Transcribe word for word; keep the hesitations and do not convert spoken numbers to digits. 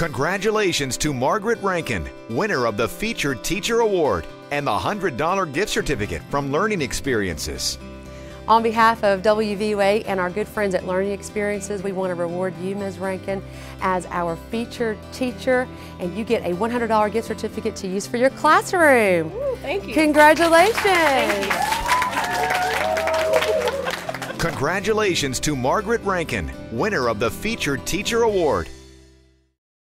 Congratulations to Margaret Rankin, winner of the Featured Teacher Award and the one hundred dollar gift certificate from Learning Experiences. On behalf of W V U A and our good friends at Learning Experiences, we want to reward you, Miz Rankin, as our featured teacher, and you get a one hundred dollar gift certificate to use for your classroom. Ooh, thank you. Congratulations. Thank you. Congratulations to Margaret Rankin, winner of the Featured Teacher Award